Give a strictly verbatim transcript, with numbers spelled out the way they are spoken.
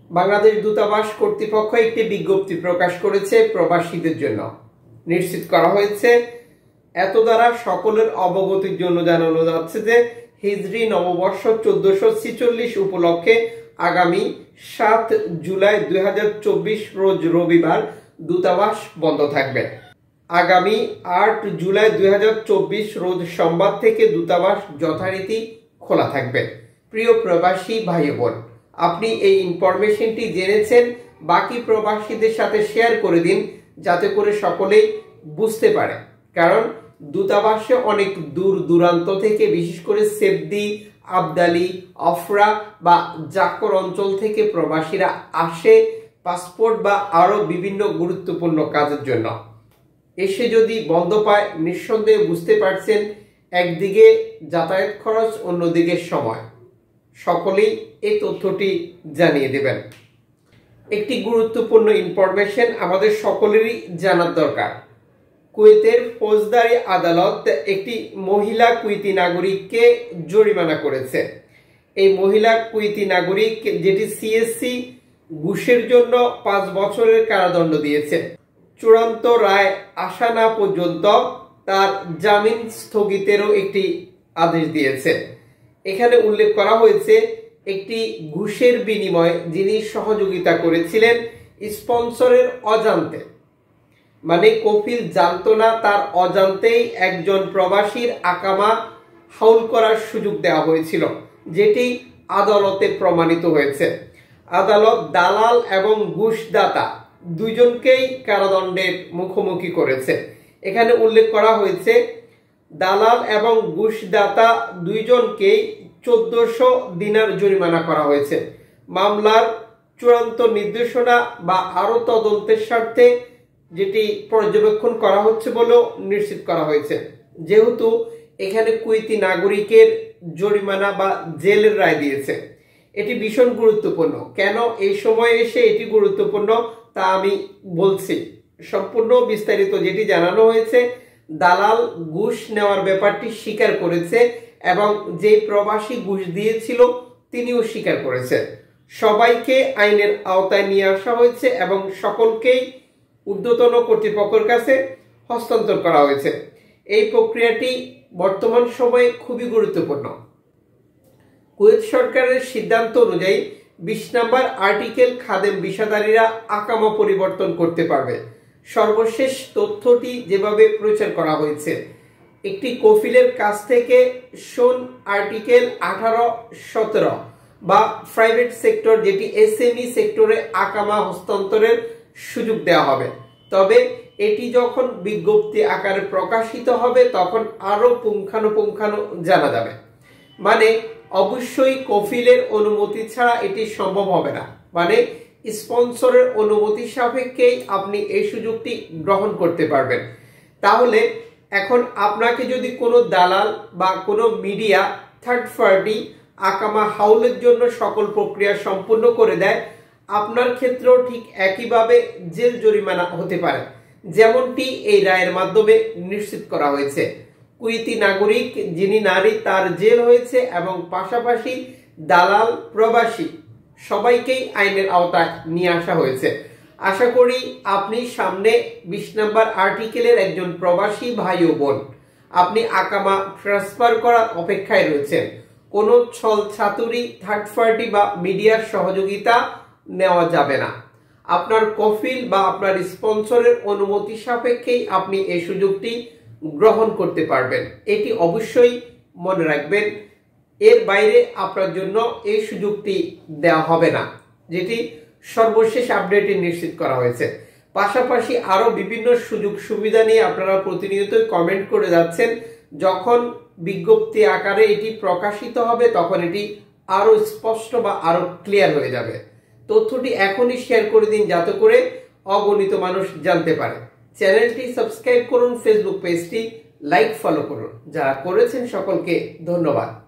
বাংলাদেশ দূতাবাস কর্তৃপক্ষ একটি বিজ্ঞপ্তি প্রকাশ করেছে প্রবাসীদের জন্য। নিশ্চিত করা হয়েছে, এত দ্বারা সকলের অবগতির জন্য জানানো যাচ্ছে যে হিজরি নববর্ষ চোদ্দশো ছিচল্লিশ উপলক্ষে আগামী সাত জুলাই দুই হাজার চব্বিশ রোজ রবিবার দূতাবাস বন্ধ থাকবে। আগামী আট জুলাই দুই হাজার চব্বিশ রোজ সোমবার থেকে দূতাবাস যথারীতি খোলা থাকবে। প্রিয় প্রবাসী ভাই বোন, আপনি এই ইনফরমেশনটি জেনেছেন, বাকি প্রবাসীদের সাথে শেয়ার করে দিন যাতে করে সকলেই বুঝতে পারে। কারণ দূতাবাসে অনেক দূর দূরান্ত থেকে, বিশেষ করে সেবদি, আবদালি, অফরা বা জাকর অঞ্চল থেকে প্রবাসীরা আসে পাসপোর্ট বা আরো বিভিন্ন গুরুত্বপূর্ণ কাজের জন্য। এসে যদি বন্ধ পায়, নিঃসন্দেহে বুঝতে পারছেন, একদিকে যাতায়াত খরচ, অন্যদিকে সময়। সকলেই এই তথ্যটি জানিয়ে দেবেন। একটি গুরুত্বপূর্ণ ইনফরমেশন আমাদের সকলেরই জানার দরকার। কুয়েতের ফৌজদারি আদালত একটি মহিলা কুয়েতি নাগরিককে জরিমানা করেছে। এই মহিলা কুয়েতি নাগরিক, যেটি সিএসসি ঘুষের জন্য পাঁচ বছরের কারাদণ্ড দিয়েছে। চূড়ান্ত রায় আসা না পর্যন্ত তার জামিন স্থগিতেরও একটি আদেশ দিয়েছে। এখানে উল্লেখ করা হয়েছে, একটি ঘুষের বিনিময়ে যিনি সহযোগিতা করেছিলেন স্পন্সরের অজান্তে, মানে কফিল জানতো না, তার অজান্তেই একজন প্রবাসীর আকামা হাউল করার সুযোগ দেওয়া হয়েছিল, যেটি আদালতে প্রমাণিত হয়েছে। আদালত দালাল এবং ঘুষদাতা দুইজনকেই কারাদণ্ডের মুখোমুখি করেছে। এখানে উল্লেখ করা হয়েছে, দালাল এবং ঘুষদাতা দুইজনকেই চোদ্দশো দিনার জরিমানা করা হয়েছে। মামলার চূড়ান্ত নির্দেশনা বা আরো তদন্তের স্বার্থে যেটি পর্যবেক্ষণ করা হচ্ছে বলেও নিশ্চিত করা হয়েছে। যেহেতু এখানে কুয়েতি নাগরিকের জরিমানা বা জেলের রায় দিয়েছে, এটি ভীষণ গুরুত্বপূর্ণ। কেন এই সময়ে এসে এটি গুরুত্বপূর্ণ তা আমি বলছি। সম্পূর্ণ বিস্তারিত যেটি জানানো হয়েছে, দালাল ঘুষ নেওয়ার ব্যাপারটি স্বীকার করেছে এবং যে প্রবাসী ঘুষ দিয়েছিল তিনিও স্বীকার করেছে। সবাইকে আইনের আওতায় নিয়ে আসা হয়েছে এবং সকলকেই ঊর্ধ্বতন কর্তৃপক্ষের কাছে হস্তান্তর করা হয়েছে। এই প্রক্রিয়াটি বর্তমান সময়ে খুবই গুরুত্বপূর্ণ। কুয়েত সরকারের সিদ্ধান্ত অনুযায়ী বিশ নম্বর আর্টিকেল খাদেম বিষাদারীরা আকামা পরিবর্তন করতে পারবে। সর্বশেষ তথ্যটি যেভাবে প্রচার করা হয়েছে, একটি কফিলের কাছ থেকে শোন আর্টিকেল আঠারো সতেরো বা প্রাইভেট সেক্টর, যেটি এসএমই সেক্টরে আকামা হস্তান্তরের সুযোগ দেওয়া হবে। তবে এটি যখন বিজ্ঞপ্তি আকারে প্রকাশিত হবে তখন আরো পুঙ্খানুপুঙ্খানু জানা যাবে। মানে অবশ্যই কফিলের অনুমতি ছাড়া এটি সম্ভব হবে না। মানে স্পন্সরের অনুমতি সাপেক্ষেই আপনি এই সুযোগটি গ্রহণ করতে পারবেন। তাহলে এখন আপনাকে যদি কোনো দালাল বা কোনো মিডিয়া থার্ড পার্টি আকামা হাউলের জন্য সকল প্রক্রিয়া সম্পূর্ণ করে দেয়, আপনার ক্ষেত্রেও ঠিক একইভাবে জেল জরিমানা হতে পারে, যেমনটি এই রায়ের মাধ্যমে নিশ্চিত করা হয়েছে। কুয়েতি নাগরিক যিনি নারী, তার জেল হয়েছে এবং পাশাপাশি দালাল, প্রবাসী সবাইকেই আইনের আওতায় নিয়ে আসা হয়েছে। আশা করি আপনি সামনে বিশ নম্বর আর্টিকেলের একজন প্রবাসী ভাই ও বোন, আপনি আকামা ট্রান্সফার করার অপেক্ষায় রয়েছেন। কোনো ছল ছাতুরি, থার্ড পার্টি বা মিডিয়ার সহযোগিতা নেওয়া যাবে না। আপনার কফিল বা আপনার স্পন্সরের অনুমতি সাপেক্ষেই আপনি এই সুযোগটি গ্রহণ করতে পারবেন। এটি অবশ্যই মনে রাখবেন। এর বাইরে আপনার জন্য এই সুযোগটি দেওয়া হবে না, যেটি সর্বশেষ আপডেটে নিশ্চিত করা হয়েছে। পাশাপাশি আরো বিভিন্ন সুযোগ সুবিধা নিয়ে আপনারা প্রতিনিয়তই কমেন্ট করে যাচ্ছেন। যখন বিজ্ঞপ্তি আকারে এটি প্রকাশিত হবে তখন এটি আরো স্পষ্ট বা আরো ক্লিয়ার হয়ে যাবে। তথ্যটি এখনই শেয়ার করে দিন যাতে করে অগণিত মানুষ জানতে পারে। চ্যানেলটি সাবস্ক্রাইব করুন, ফেসবুক পেজটি লাইক ফলো করুন। যারা করেছেন সকলকে ধন্যবাদ।